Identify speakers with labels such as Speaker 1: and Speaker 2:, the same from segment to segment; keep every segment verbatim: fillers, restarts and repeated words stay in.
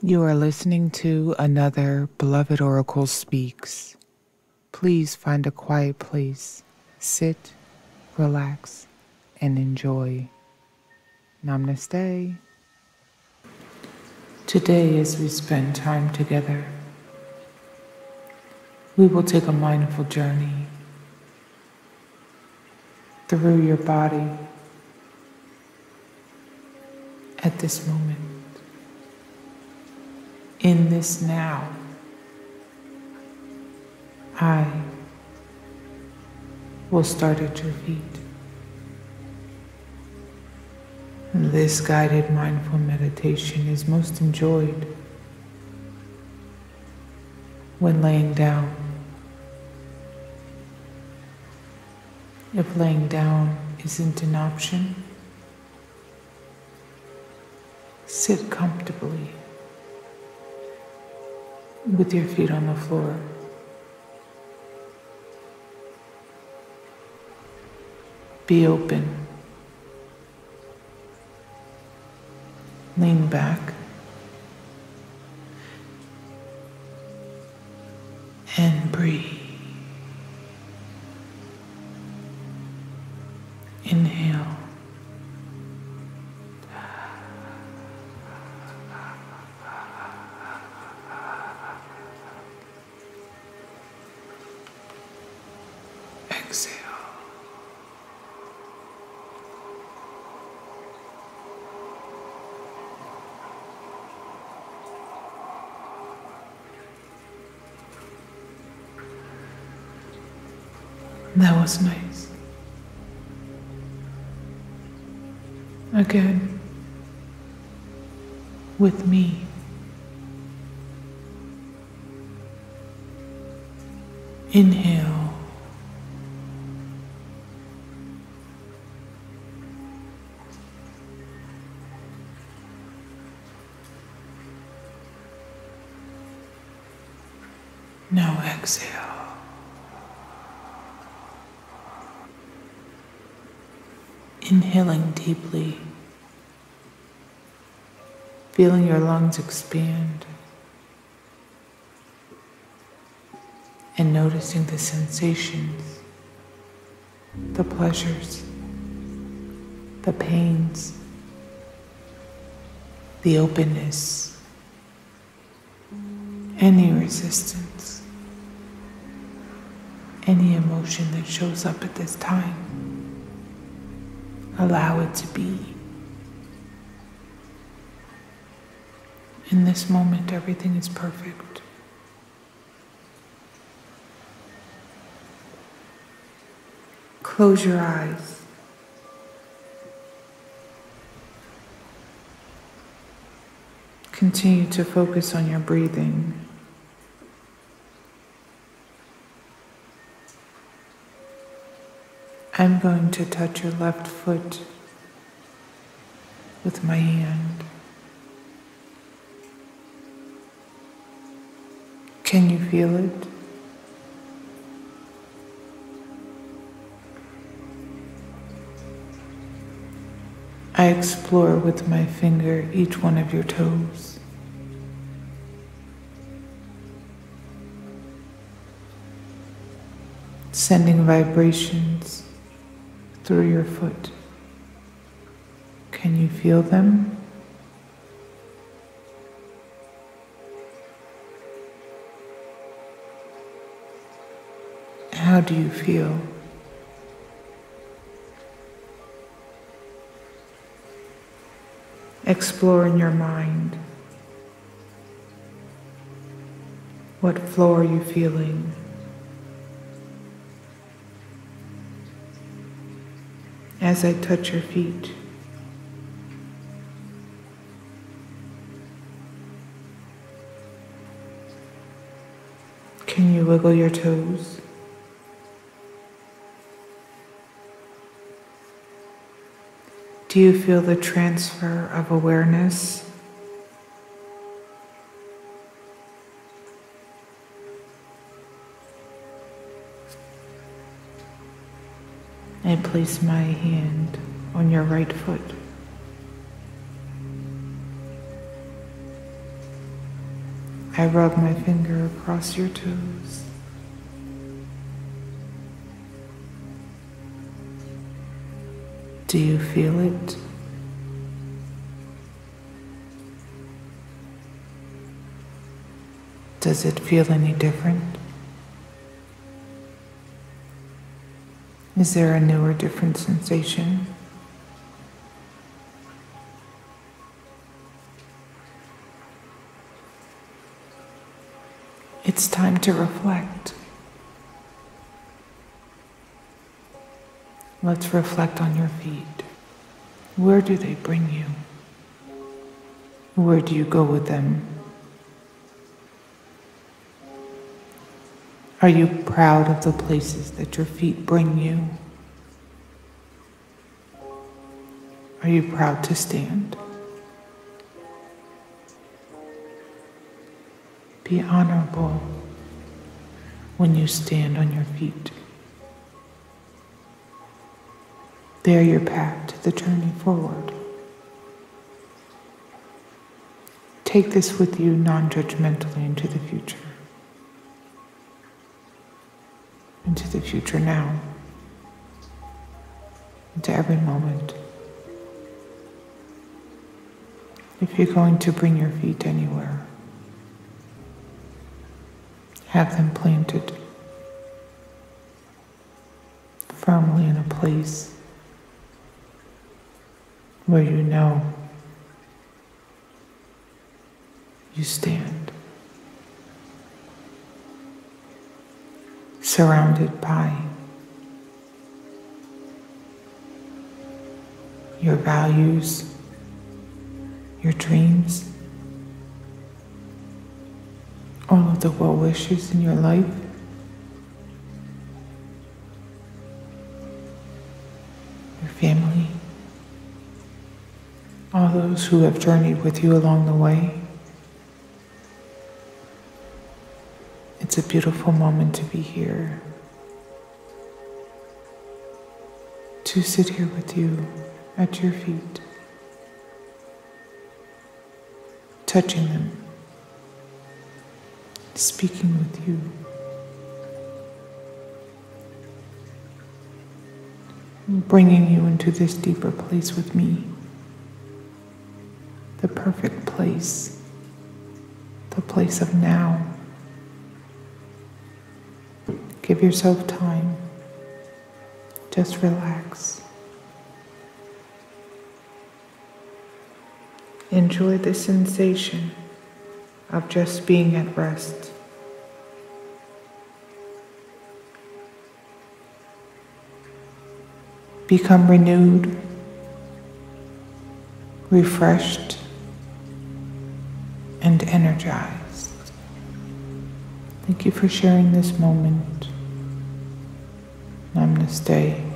Speaker 1: You are listening to another Beloved Oracle Speaks. Please find a quiet place, sit, relax, and enjoy. Namaste. Today, as we spend time together, we will take a mindful journey through your body at this moment. In this now, I will start at your feet. This guided mindful meditation is most enjoyed when laying down. If laying down isn't an option, sit comfortably with your feet on the floor. Be open. Lean back and breathe. Inhale. Exhale. That was nice. Again, with me. Inhale. Now exhale. Inhaling deeply, feeling your lungs expand, and noticing the sensations, the pleasures, the pains, the openness, any resistance, any emotion that shows up at this time. Allow it to be. In this moment, everything is perfect. Close your eyes. Continue to focus on your breathing. I'm going to touch your left foot with my hand. Can you feel it? I explore with my finger each one of your toes. Sending vibrations through your foot. Can you feel them? How do you feel? Explore in your mind. What floor are you feeling? As I touch your feet, can you wiggle your toes? Do you feel the transfer of awareness? I place my hand on your right foot. I rub my finger across your toes. Do you feel it? Does it feel any different? Is there a new or different sensation? It's time to reflect. Let's reflect on your feet. Where do they bring you? Where do you go with them? Are you proud of the places that your feet bring you? Are you proud to stand? Be honorable when you stand on your feet. They're your path to the journey forward. Take this with you non-judgmentally into the future. Into the future now. Into every moment. If you're going to bring your feet anywhere, have them planted firmly in a place where you know you stand, surrounded by your values, your dreams, all of the well wishes in your life. Your family, all those who have journeyed with you along the way. It's a beautiful moment to be here, to sit here with you at your feet, touching them, speaking with you, bringing you into this deeper place with me, the perfect place, the place of now. Give yourself time, just relax. Enjoy the sensation of just being at rest. Become renewed, refreshed, and energized. Thank you for sharing this moment. Namaste.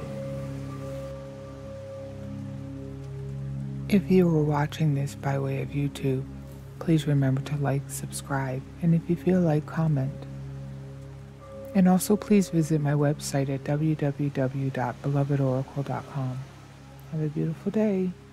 Speaker 1: If you were watching this by way of YouTube, please remember to like, subscribe, and if you feel like, comment. And also please visit my website at w w w dot beloved oracle dot com. Have a beautiful day.